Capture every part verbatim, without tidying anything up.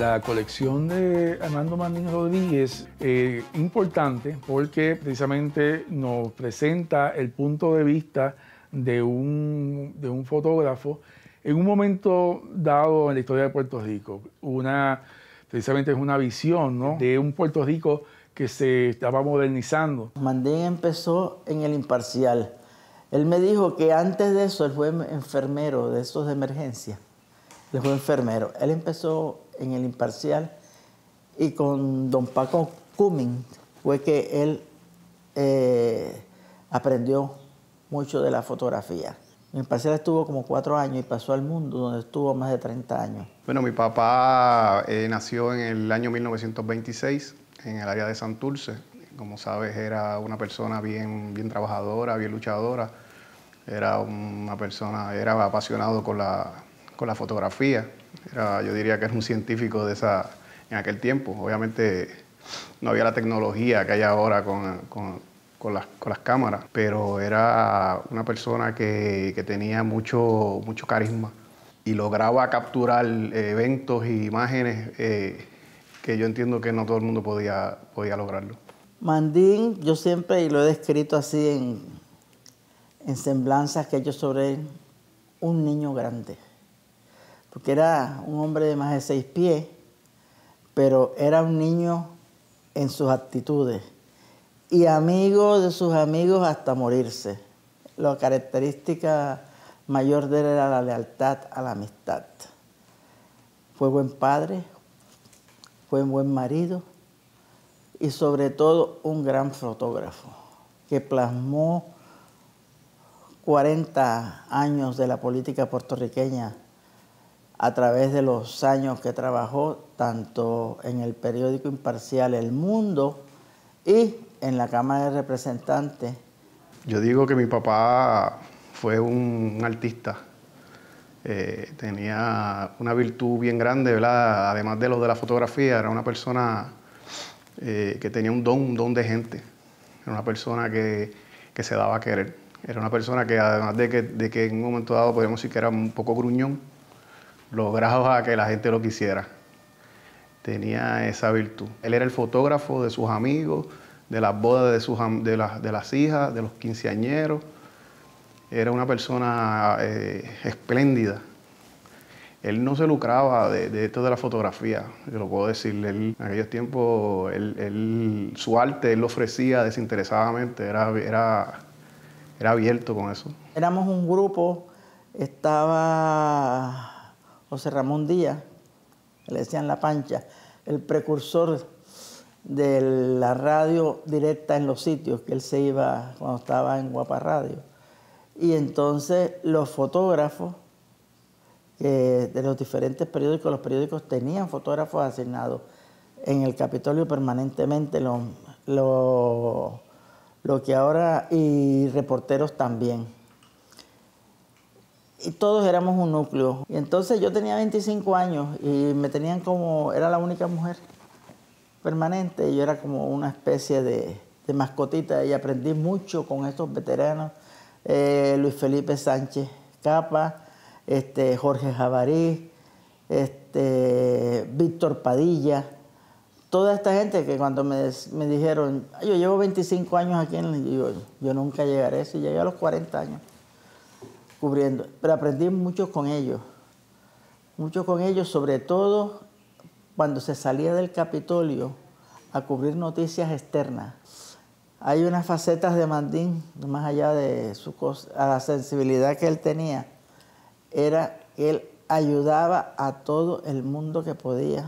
La colección de Armando Mandín Rodríguez es eh, importante porque precisamente nos presenta el punto de vista de un, de un fotógrafo en un momento dado en la historia de Puerto Rico. Una, precisamente es una visión, ¿no?, de un Puerto Rico que se estaba modernizando. Mandín empezó en El Imparcial. Él me dijo que antes de eso él fue enfermero de esos de emergencia. Él fue enfermero. Él empezó en El Imparcial y con don Paco Cumming fue que él eh, aprendió mucho de la fotografía. En El Imparcial estuvo como cuatro años y pasó al Mundo, donde estuvo más de treinta años. Bueno, mi papá eh, nació en el año mil novecientos veintiséis en el área de Santurce. Como sabes, era una persona bien, bien trabajadora, bien luchadora. Era una persona, era apasionado con la, con la fotografía. Era, yo diría que era un científico de esa, en aquel tiempo. Obviamente no había la tecnología que hay ahora con, con, con, las, con las cámaras, pero era una persona que, que tenía mucho, mucho carisma y lograba capturar eh, eventos e imágenes eh, que yo entiendo que no todo el mundo podía, podía lograrlo. Mandín, yo siempre, y lo he descrito así en, en semblanzas que he hecho sobre él, un niño grande. Porque era un hombre de más de seis pies, pero era un niño en sus actitudes. Y amigo de sus amigos hasta morirse. La característica mayor de él era la lealtad a la amistad. Fue buen padre, fue un buen marido y sobre todo un gran fotógrafo que plasmó cuarenta años de la política puertorriqueña a través de los años que trabajó tanto en el periódico imparcial El Mundo y en la Cámara de Representantes. Yo digo que mi papá fue un, un artista. Eh, tenía una virtud bien grande, ¿verdad? Además de lo de la fotografía, era una persona eh, que tenía un don, un don de gente. Era una persona que, que se daba a querer. Era una persona que, además de que, de que en un momento dado podríamos decir que era un poco gruñón, lograba que la gente lo quisiera. Tenía esa virtud. Él era el fotógrafo de sus amigos, de las bodas de, sus, de, las, de las hijas, de los quinceañeros. Era una persona eh, espléndida. Él no se lucraba de, de esto de la fotografía, yo lo puedo decir. Él, en aquellos tiempos, él, él, su arte él lo ofrecía desinteresadamente, era, era, era abierto con eso. Éramos un grupo, estaba José Ramón Díaz, que le decían La Pancha, el precursor de la radio directa en los sitios, que él se iba cuando estaba en Guapa Radio. Y entonces los fotógrafos que de los diferentes periódicos, los periódicos tenían fotógrafos asignados en el Capitolio permanentemente, lo, lo, lo que ahora, y reporteros también. Y todos éramos un núcleo. Y entonces yo tenía veinticinco años y me tenían como, era la única mujer permanente, y yo era como una especie de, de mascotita, y aprendí mucho con estos veteranos. Eh, Luis Felipe Sánchez Capa, este, Jorge Jabarí, este, Víctor Padilla, toda esta gente que cuando me, me dijeron, yo llevo veinticinco años aquí, en el, yo, yo nunca llegaré a eso, y llegué a los cuarenta años cubriendo, pero aprendí mucho con ellos, mucho con ellos, sobre todo cuando se salía del Capitolio a cubrir noticias externas. Hay unas facetas de Mandín, más allá de su cosa, a la sensibilidad que él tenía, era que él ayudaba a todo el mundo que podía,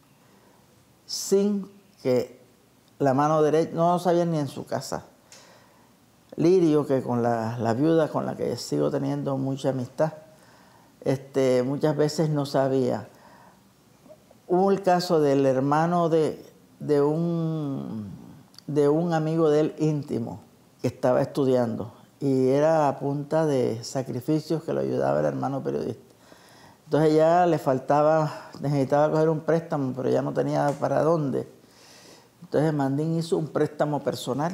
sin que la mano derecha, no lo sabían ni en su casa. Lirio, que con la, la viuda con la que sigo teniendo mucha amistad, este, muchas veces no sabía. Hubo el caso del hermano de, de un... de un amigo de él íntimo que estaba estudiando, y era a punta de sacrificios que lo ayudaba el hermano periodista. Entonces ya le faltaba, necesitaba coger un préstamo, pero ya no tenía para dónde. Entonces Mandín hizo un préstamo personal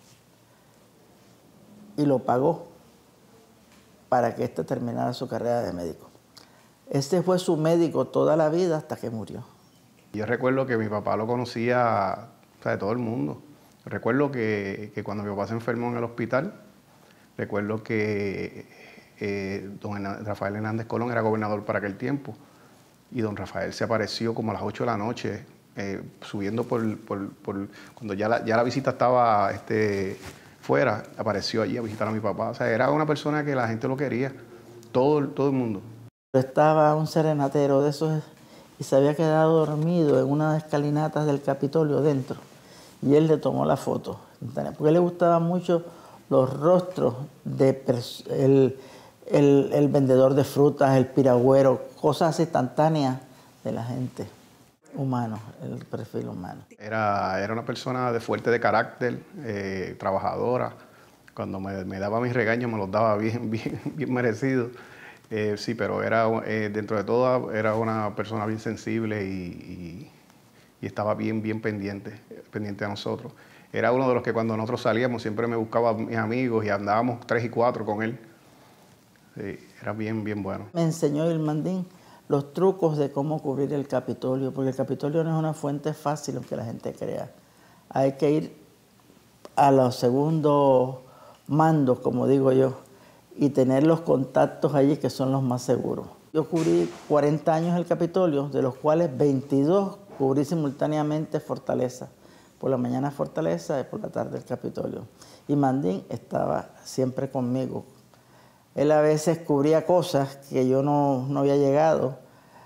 y lo pagó para que éste terminara su carrera de médico. Ese fue su médico toda la vida hasta que murió. Yo recuerdo que mi papá lo conocía, o sea, de todo el mundo. Recuerdo que, que cuando mi papá se enfermó en el hospital, recuerdo que eh, don Rafael Hernández Colón era gobernador para aquel tiempo y don Rafael se apareció como a las ocho de la noche, eh, subiendo por, por, por... Cuando ya la, ya la visita estaba este, fuera, apareció allí a visitar a mi papá. O sea, era una persona que la gente lo quería, todo, todo el mundo. Estaba un serenatero de esos y se había quedado dormido en una de las escalinatas del Capitolio dentro. Y él le tomó la foto, porque a él le gustaban mucho los rostros de el, el, el vendedor de frutas, el piragüero, cosas instantáneas de la gente, humano, el perfil humano. Era, era una persona de fuerte de carácter, eh, trabajadora. Cuando me, me daba mis regaños me los daba bien, bien, bien merecidos. Eh, sí, pero era, eh, dentro de todo era una persona bien sensible y, y, y estaba bien, bien pendiente, pendiente a nosotros. Era uno de los que cuando nosotros salíamos siempre me buscaba a mis amigos y andábamos tres y cuatro con él. Sí, era bien, bien bueno. Me enseñó Irmandín los trucos de cómo cubrir el Capitolio, porque el Capitolio no es una fuente fácil aunque la gente crea. Hay que ir a los segundos mandos, como digo yo, y tener los contactos allí que son los más seguros. Yo cubrí cuarenta años el Capitolio, de los cuales veintidós cubrí simultáneamente Fortaleza. Por la mañana Fortaleza y por la tarde el Capitolio. Y Mandín estaba siempre conmigo. Él a veces cubría cosas que yo no, no había llegado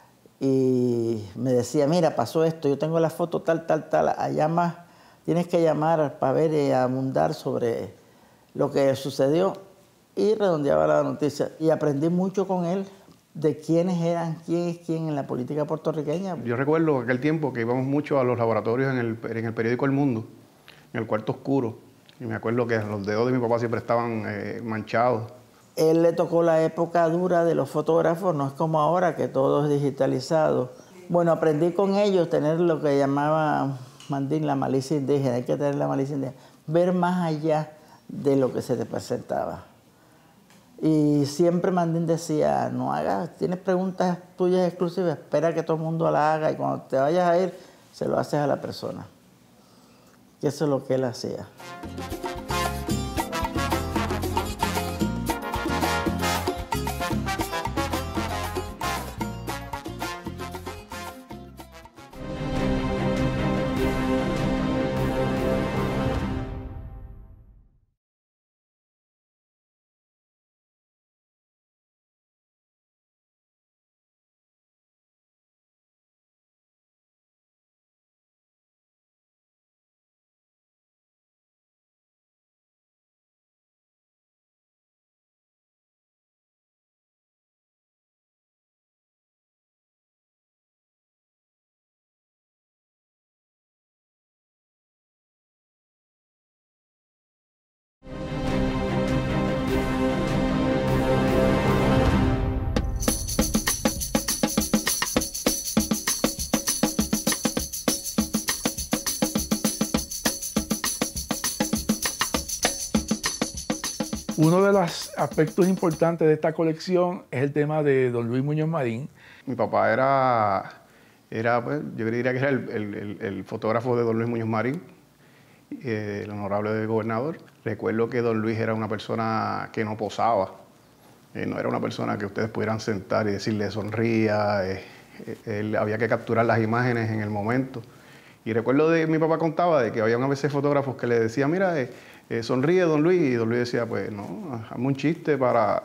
y me decía, mira, pasó esto, yo tengo la foto tal, tal, tal, allá más, tienes que llamar para ver y abundar sobre lo que sucedió. Y redondeaba la noticia. Y aprendí mucho con él de quiénes eran, quién es quién en la política puertorriqueña. Yo recuerdo aquel tiempo que íbamos mucho a los laboratorios en el, en el periódico El Mundo, en el cuarto oscuro. Y me acuerdo que los dedos de mi papá siempre estaban eh, manchados. Él le tocó la época dura de los fotógrafos, no es como ahora que todo es digitalizado. Bueno, aprendí con ellos tener lo que llamaba Mandín la malicia indígena. Hay que tener la malicia indígena. Ver más allá de lo que se te presentaba. Y siempre Mandín decía, no hagas, tienes preguntas tuyas exclusivas, espera que todo el mundo la haga y cuando te vayas a ir, se lo haces a la persona. Y eso es lo que él hacía. Uno de los aspectos importantes de esta colección es el tema de don Luis Muñoz Marín. Mi papá era, era pues, yo diría que era el, el, el, el fotógrafo de don Luis Muñoz Marín, eh, el honorable gobernador. Recuerdo que don Luis era una persona que no posaba, eh, no era una persona que ustedes pudieran sentar y decirle sonría, eh, eh, él, había que capturar las imágenes en el momento. Y recuerdo de mi papá contaba de que había a veces fotógrafos que le decían, mira, eh, Eh, sonríe don Luis, y don Luis decía, pues no, hazme un chiste para,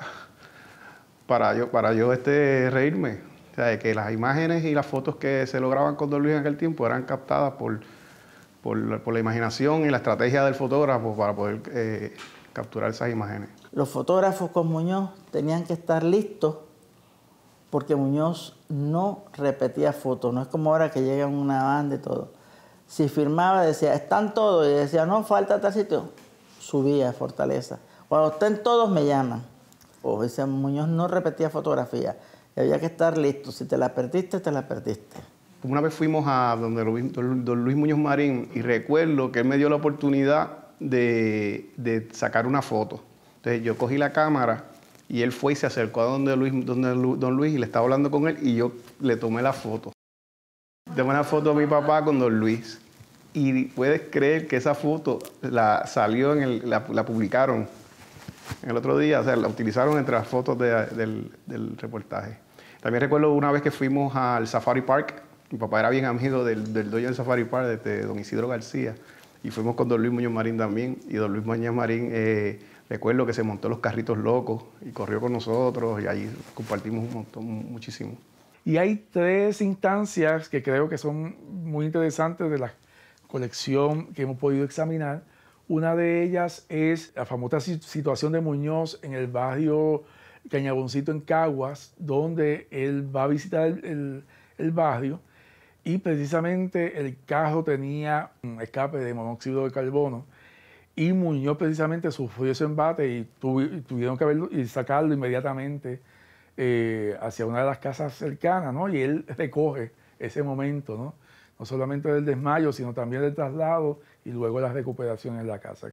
para yo, para yo este, reírme. O sea, que las imágenes y las fotos que se lograban con don Luis en aquel tiempo eran captadas por, por, por la imaginación y la estrategia del fotógrafo para poder eh, capturar esas imágenes. Los fotógrafos con Muñoz tenían que estar listos porque Muñoz no repetía fotos, no es como ahora que llegan una banda y todo. Si firmaba decía, están todos, y decía, no, falta tal sitio. Subía a Fortaleza. Cuando estén todos me llaman. O ese Muñoz no repetía fotografía. Y había que estar listo. Si te la perdiste, te la perdiste. Una vez fuimos a donde don Luis Muñoz Marín y recuerdo que él me dio la oportunidad de, de sacar una foto. Entonces yo cogí la cámara y él fue y se acercó a donde Luis, donde don Luis y le estaba hablando con él y yo le tomé la foto. Tengo una foto de mi papá con don Luis. Y puedes creer que esa foto la salió en el, la, la publicaron en el otro día, o sea, la utilizaron entre las fotos de, del, del reportaje. También recuerdo una vez que fuimos al Safari Park. Mi papá era bien amigo del, del dueño del Safari Park, de don Isidro García. Y fuimos con don Luis Muñoz Marín también. Y don Luis Muñoz Marín, eh, recuerdo que se montó los carritos locos y corrió con nosotros. Y ahí compartimos un montón, muchísimo. Y hay tres instancias que creo que son muy interesantes de la colección que hemos podido examinar. Una de ellas es la famosa situación de Muñoz en el barrio Cañaboncito en Caguas, donde él va a visitar el, el, el barrio y precisamente el carro tenía un escape de monóxido de carbono y Muñoz precisamente sufrió ese embate y tuv tuvieron que verlo y sacarlo inmediatamente eh, hacia una de las casas cercanas, ¿no? Y él recoge ese momento, ¿no? No solamente del desmayo, sino también del traslado y luego la recuperación en la casa.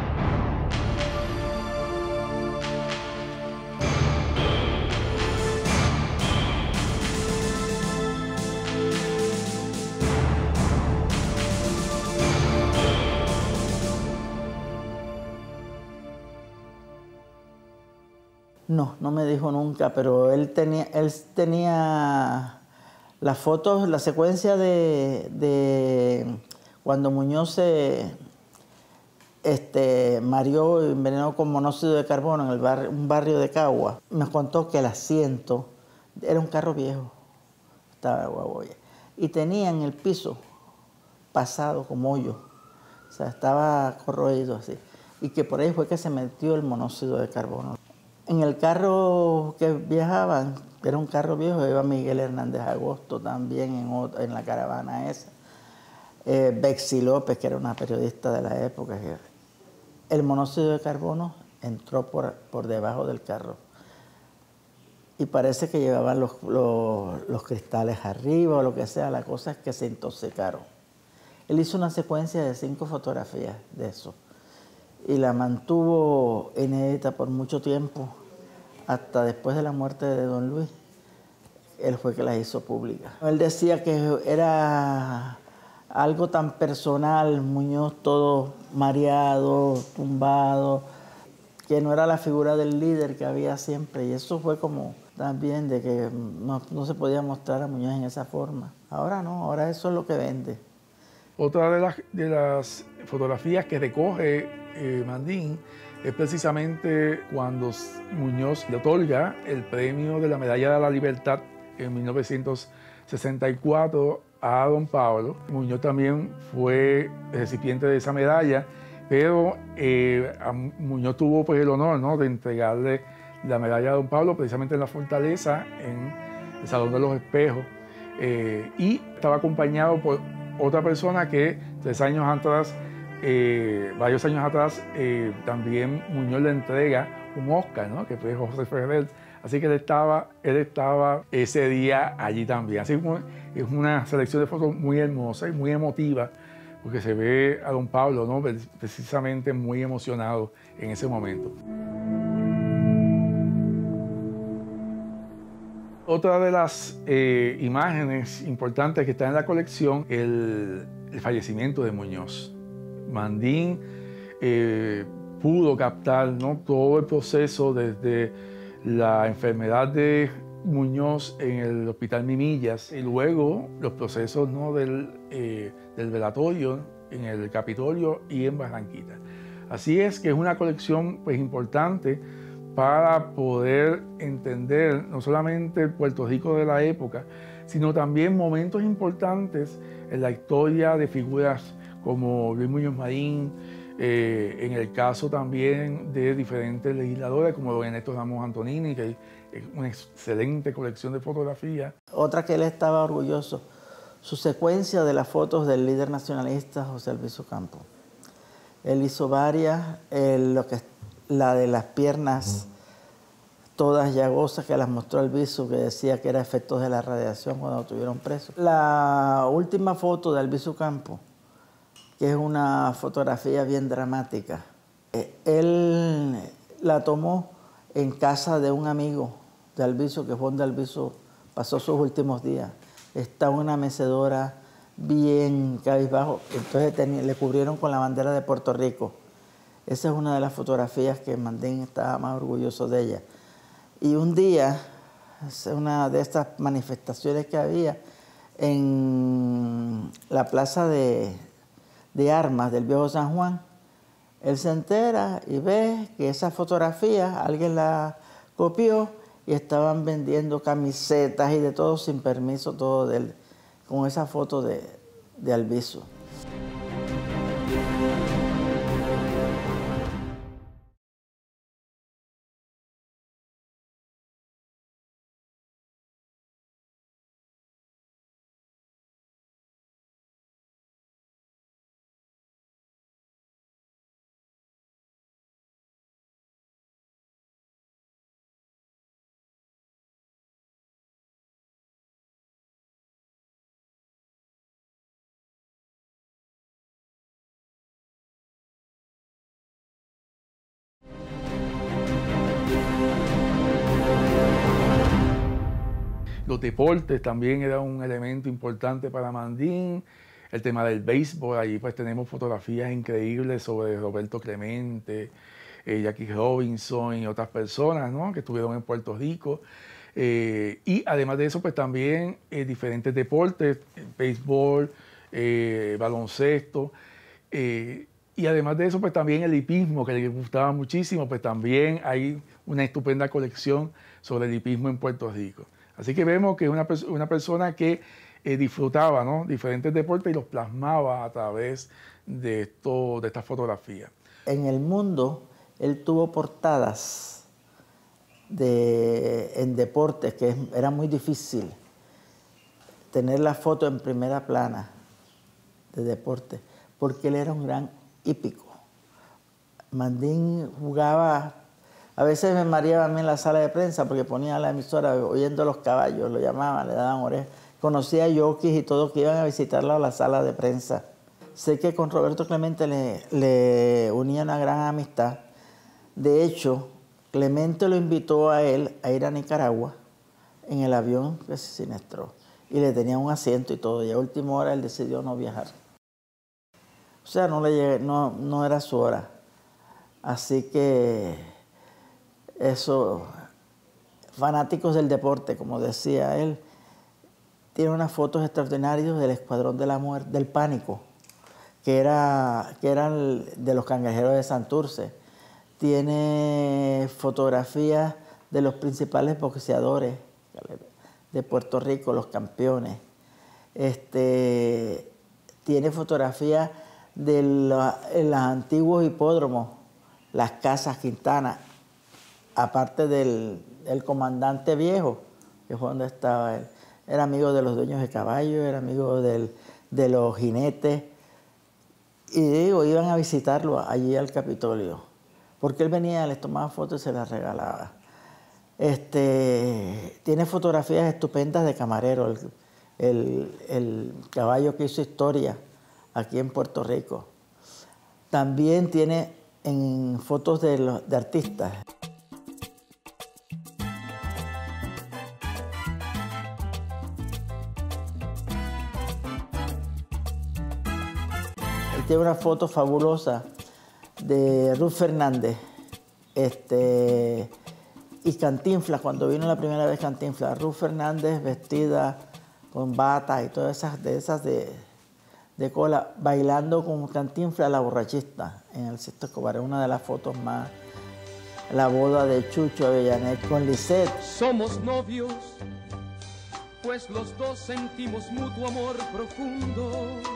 No, no me dijo nunca, pero él tenía, él tenía las fotos, la secuencia de, de cuando Muñoz se este, mareó y envenenó con monóxido de carbono en el bar, un barrio de Cagua. Me contó que el asiento era un carro viejo, estaba de Guaboya, y tenía en el piso pasado como hoyo, o sea, estaba corroído así, y que por ahí fue que se metió el monóxido de carbono. En el carro que viajaban, que era un carro viejo, iba Miguel Hernández Agosto también en, otra, en la caravana esa. Eh, Bexy López, que era una periodista de la época. El monóxido de carbono entró por, por debajo del carro. Y parece que llevaban los, los, los cristales arriba o lo que sea. La cosa es que se intoxicaron. Él hizo una secuencia de cinco fotografías de eso. Y la mantuvo inédita por mucho tiempo, hasta después de la muerte de don Luis. Él fue que la hizo pública. Él decía que era algo tan personal, Muñoz todo mareado, tumbado, que no era la figura del líder que había siempre. Y eso fue como también de que no, no se podía mostrar a Muñoz en esa forma. Ahora no, ahora eso es lo que vende. Otra de las, de las fotografías que recoge eh, Mandín es precisamente cuando Muñoz le otorga el premio de la Medalla de la Libertad en mil novecientos sesenta y cuatro a don Pablo. Muñoz también fue recipiente de esa medalla, pero eh, a Muñoz tuvo pues, el honor, ¿no?, de entregarle la medalla a don Pablo precisamente en la Fortaleza, en el Salón de los Espejos, eh, y estaba acompañado por otra persona que tres años atrás, eh, varios años atrás, eh, también Muñoz le entrega un Oscar, ¿no?, que fue José Ferrer. Así que él estaba, él estaba ese día allí también. Así que es una selección de fotos muy hermosa y muy emotiva, porque se ve a don Pablo, ¿no?, precisamente muy emocionado en ese momento. Otra de las eh, imágenes importantes que está en la colección, el, el fallecimiento de Muñoz. Mandín eh, pudo captar, ¿no?, todo el proceso desde la enfermedad de Muñoz en el Hospital Mimillas y luego los procesos, ¿no?, del, eh, del velatorio en el Capitolio y en Barranquita. Así es que es una colección pues, importante para poder entender no solamente el Puerto Rico de la época, sino también momentos importantes en la historia de figuras como Luis Muñoz Marín, eh, en el caso también de diferentes legisladores como don Ernesto Ramos Antonini, que es una excelente colección de fotografías. Otra que él estaba orgulloso, su secuencia de las fotos del líder nacionalista José Albizu Campos. Él hizo varias, eh, lo que, la de las piernas todas llagosas que las mostró Albizu, que decía que era efectos de la radiación cuando lo tuvieron preso. La última foto de Albizu Campos, que es una fotografía bien dramática, eh, él la tomó en casa de un amigo de Albizu, que fue donde Albizu pasó sus últimos días. estaba en una mecedora bien cabizbajo, entonces tenía, le cubrieron con la bandera de Puerto Rico. Esa es una de las fotografías que Mandín estaba más orgulloso de ella. Y un día, una de estas manifestaciones que había en la plaza de, de armas del Viejo San Juan, él se entera y ve que esa fotografía alguien la copió y estaban vendiendo camisetas y de todo sin permiso, todo de él, con esa foto de, de Albizu. Los deportes también eran un elemento importante para Mandín. El tema del béisbol, allí pues tenemos fotografías increíbles sobre Roberto Clemente, eh, Jackie Robinson y otras personas, ¿no?, que estuvieron en Puerto Rico. Eh, y además de eso, pues también eh, diferentes deportes, béisbol, eh, baloncesto. Eh, y además de eso, pues también el hipismo, que les gustaba muchísimo, pues también hay una estupenda colección sobre el hipismo en Puerto Rico. Así que vemos que es una, una persona que eh, disfrutaba, ¿no?, diferentes deportes y los plasmaba a través de, esto, de estas fotografías. En el mundo, él tuvo portadas de, en deportes, que era muy difícil tener la foto en primera plana de deporte, porque él era un gran hípico. Mandín jugaba. A veces me mareaba a mí en la sala de prensa porque ponía la emisora oyendo los caballos, lo llamaban, le daban orejas. Conocía a jockeys y todos que iban a visitarlo a la sala de prensa. Sé que con Roberto Clemente le, le unía una gran amistad. De hecho, Clemente lo invitó a él a ir a Nicaragua en el avión que se siniestró. Y le tenía un asiento y todo. Y a última hora él decidió no viajar. O sea, no, le llegué, no, no era su hora. Así que eso, fanáticos del deporte, como decía él, tiene unas fotos extraordinarias del Escuadrón de la Muerte, del Pánico, que era, que eran de los Cangrejeros de Santurce. Tiene fotografías de los principales boxeadores de Puerto Rico, los campeones. Este, tiene fotografías de los antiguos hipódromos, las Casas Quintana, aparte del, del comandante viejo, que fue donde estaba él. Era amigo de los dueños de caballos, era amigo del, de los jinetes. Y digo, iban a visitarlo allí al Capitolio, porque él venía, les tomaba fotos y se las regalaba. Este, tiene fotografías estupendas de Camarero, el, el, el caballo que hizo historia aquí en Puerto Rico. También tiene en fotos de, los, de artistas. Tiene una foto fabulosa de Ruth Fernández este, y Cantinflas, cuando vino la primera vez Cantinflas. Ruth Fernández vestida con bata y todas esas de, esas de, de cola, bailando con Cantinflas la borrachista en el Sixto Escobar. Es una de las fotos más. La boda de Chucho Avellanet con Lisette. Somos novios, pues los dos sentimos mutuo amor profundo.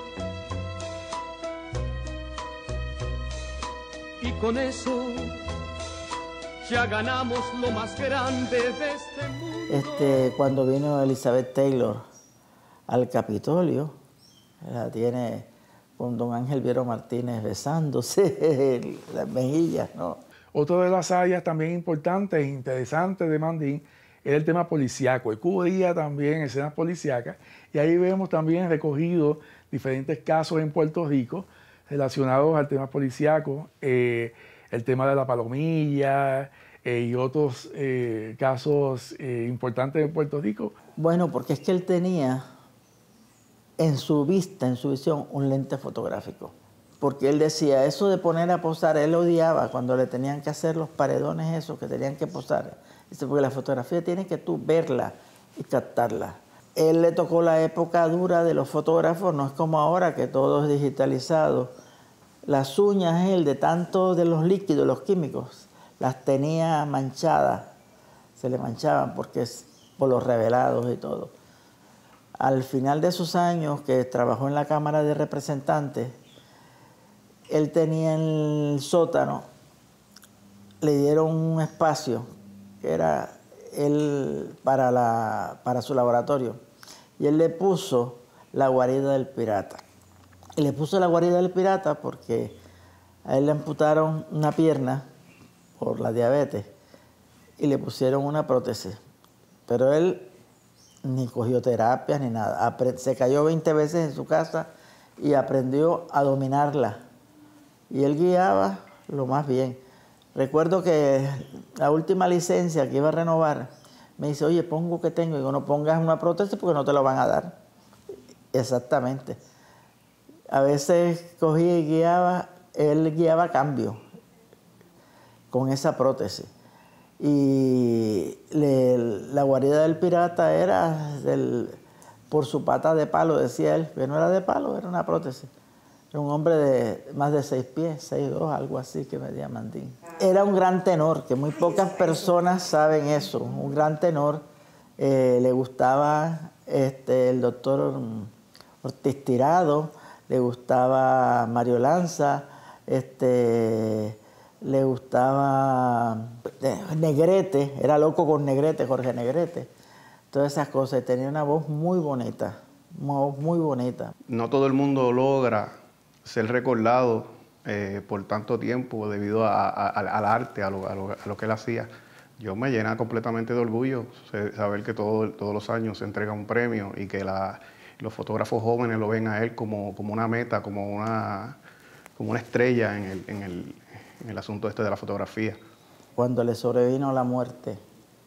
Y con eso ya ganamos lo más grande de este mundo. Este, cuando vino Elizabeth Taylor al Capitolio, la tiene con don Ángel Viero Martínez besándose las mejillas, ¿no? Otra de las áreas también importantes e interesantes de Mandín era el tema policíaco. Él cubría también escenas policíacas y ahí vemos también recogidos diferentes casos en Puerto Rico relacionados al tema policíaco, eh, el tema de la palomilla eh, y otros eh, casos eh, importantes en Puerto Rico. Bueno, porque es que él tenía en su vista, en su visión, un lente fotográfico. Porque él decía, eso de poner a posar, él odiaba cuando le tenían que hacer los paredones esos, que tenían que posar. Dice, porque la fotografía tienes que tú verla y captarla. Él le tocó la época dura de los fotógrafos, no es como ahora que todo es digitalizado. Las uñas, él, de tanto de los líquidos, los químicos, las tenía manchadas, se le manchaban porque es por los revelados y todo. Al final de sus años que trabajó en la Cámara de Representantes, él tenía en el sótano, le dieron un espacio que era él para, la, para su laboratorio, y él le puso la guarida del pirata. Y le puso la guarida del pirata porque a él le amputaron una pierna por la diabetes y le pusieron una prótesis. Pero él ni cogió terapias ni nada. Apre- se cayó veinte veces en su casa y aprendió a dominarla. Y él guiaba lo más bien. Recuerdo que la última licencia que iba a renovar, me dice, oye, pongo que tengo. Y digo, no pongas una prótesis porque no te lo van a dar. Exactamente. A veces cogía y guiaba, él guiaba a cambio con esa prótesis. Y le, la guarida del pirata era del, por su pata de palo, decía él, que no era de palo, era una prótesis. Era un hombre de más de seis pies, seis dos, algo así que medía Mandín. Era un gran tenor, que muy pocas personas saben eso. Un gran tenor. Eh, le gustaba este, el doctor Ortiz Tirado, le gustaba Mario Lanza, este, le gustaba Negrete, era loco con Negrete, Jorge Negrete. Todas esas cosas. Y tenía una voz muy bonita, una voz muy bonita. No todo el mundo logra ser recordado eh, por tanto tiempo debido a, a, al arte, a lo, a, lo, a lo que él hacía. Yo me llena completamente de orgullo saber que todo, todos los años se entrega un premio y que la, los fotógrafos jóvenes lo ven a él como, como una meta, como una, como una estrella en el, en, el, en el asunto este de la fotografía. Cuando le sobrevino la muerte,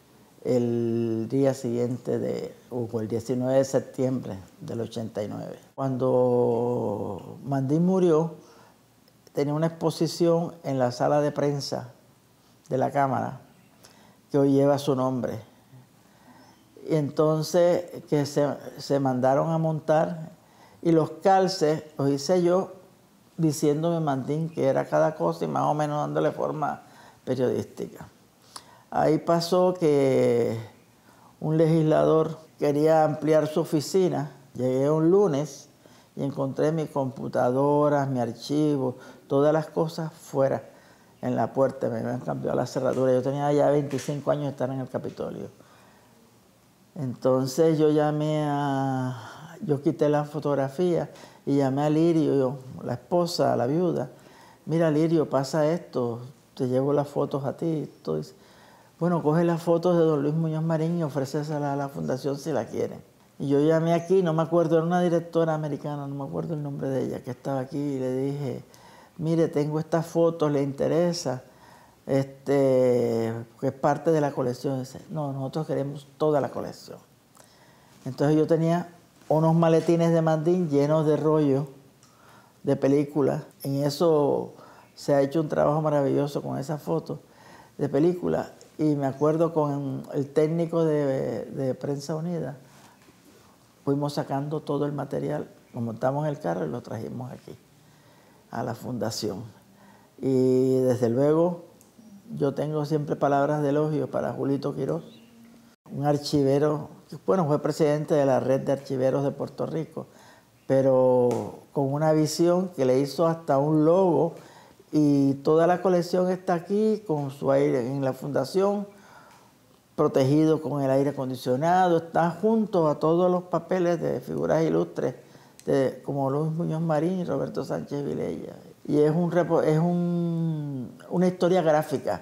el día siguiente, de, o el diecinueve de septiembre del ochenta y nueve. Cuando Mandín murió, tenía una exposición en la sala de prensa de la Cámara que hoy lleva su nombre. Y entonces que se, se mandaron a montar y los calces los hice yo diciéndome Mandín que era cada cosa y más o menos dándole forma periodística. Ahí pasó que un legislador quería ampliar su oficina. Llegué un lunes y encontré mis computadoras, mi archivo, todas las cosas fuera en la puerta. Me habían cambiado la cerradura. Yo tenía ya veinticinco años de estar en el Capitolio. Entonces yo llamé a... Yo quité la fotografía y llamé a Lirio, la esposa, la viuda. Mira, Lirio, pasa esto, te llevo las fotos a ti. Todo. Bueno, coge las fotos de don Luis Muñoz Marín y ofréceselas a la fundación si la quieren. Y yo llamé aquí, no me acuerdo, era una directora americana, no me acuerdo el nombre de ella, que estaba aquí, y le dije, mire, tengo estas fotos, ¿le interesa? Este, que es parte de la colección. Dice, no, nosotros queremos toda la colección. Entonces yo tenía unos maletines de Mandín llenos de rollos de películas. En eso se ha hecho un trabajo maravilloso con esas fotos de películas. Y me acuerdo con el técnico de, de Prensa Unida, fuimos sacando todo el material, lo montamos en el carro y lo trajimos aquí, a la fundación. Y desde luego, yo tengo siempre palabras de elogio para Julito Quirós, un archivero, bueno, fue presidente de la Red de Archiveros de Puerto Rico, pero con una visión que le hizo hasta un logo. Y toda la colección está aquí con su aire en la fundación, protegido con el aire acondicionado. Está junto a todos los papeles de figuras ilustres, de, como Luis Muñoz Marín y Roberto Sánchez Vilella. Y es, un, es un, una historia gráfica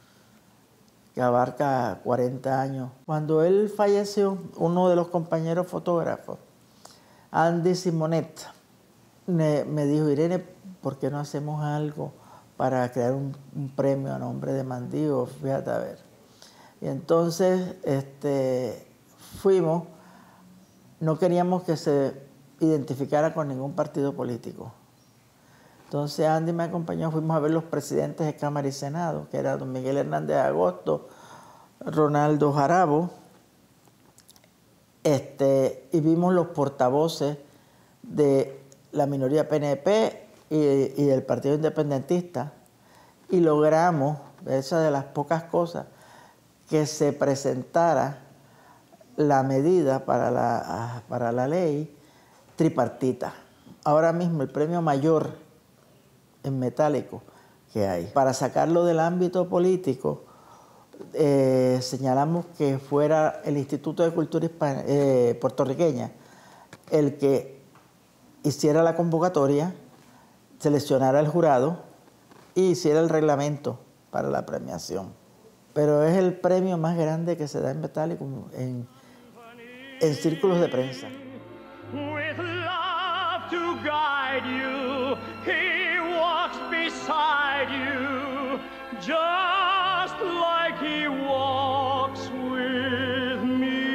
que abarca cuarenta años. Cuando él falleció, uno de los compañeros fotógrafos, Andy Simonet, me, me dijo, Irene, ¿por qué no hacemos algo para crear un, un premio a nombre de Mandín? Fíjate a ver. Y entonces este, fuimos, no queríamos que se identificara con ningún partido político. Entonces Andy me acompañó, fuimos a ver los presidentes de Cámara y Senado, que era don Miguel Hernández de Agosto, Ronaldo Jarabo, este, y vimos los portavoces de la minoría P N P y, y del Partido Independentista, y logramos, esa de las pocas cosas, que se presentara la medida para la, para la ley tripartita. Ahora mismo el premio mayor en metálico que hay. Para sacarlo del ámbito político, eh, señalamos que fuera el Instituto de Cultura Hispan eh, puertorriqueña el que hiciera la convocatoria, seleccionara el jurado y hiciera el reglamento para la premiación. Pero es el premio más grande que se da en metálico en, en círculos de prensa. With love to guide you, he walks beside you, just like he walks with me.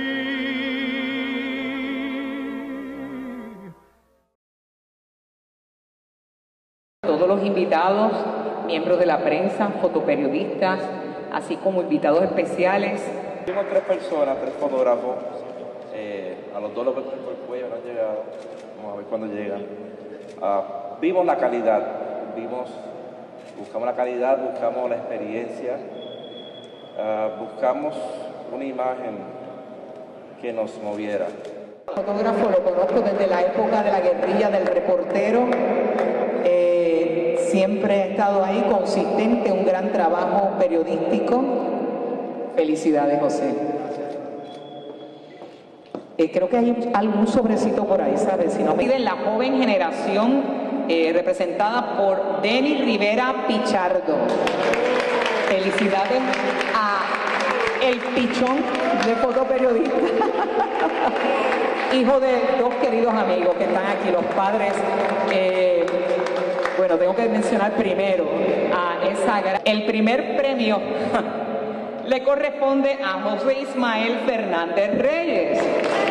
Todos los invitados, miembros de la prensa, fotoperiodistas, así como invitados especiales. Tengo tres personas, tres fotógrafos. Eh, a los dos los vemos por el cuello, no han llegado. Vamos a ver cuándo llegan. Uh, vimos la calidad, vimos, buscamos la calidad, buscamos la experiencia, uh, buscamos una imagen que nos moviera. El fotógrafo lo conozco desde la época de la guerrilla del reportero. Eh, siempre ha estado ahí, consistente, un gran trabajo periodístico. Felicidades, José. Eh, creo que hay algún sobrecito por ahí, ¿sabes? Si no me piden la joven generación eh, representada por Denis Rivera Pichardo. Felicidades a el pichón de fotoperiodista. Hijo de dos queridos amigos que están aquí, los padres. Eh, bueno, tengo que mencionar primero a esa gran... El primer premio le corresponde a José Ismael Fernández Reyes.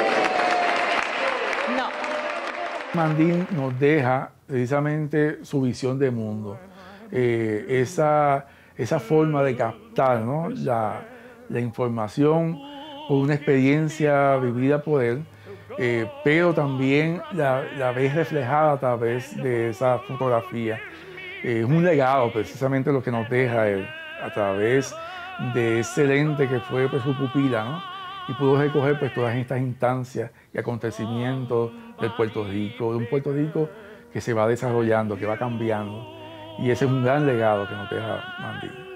No. Mandín nos deja precisamente su visión de mundo, eh, esa, esa forma de captar, ¿no?, la, la información por una experiencia vivida por él, eh, pero también la, la ves reflejada a través de esa fotografía. Eh, es un legado precisamente lo que nos deja él, a través de ese lente que fue pues, su pupila, ¿no? Y pudo recoger pues, todas estas instancias y acontecimientos del Puerto Rico, de un Puerto Rico que se va desarrollando, que va cambiando. Y ese es un gran legado que nos deja Mandín.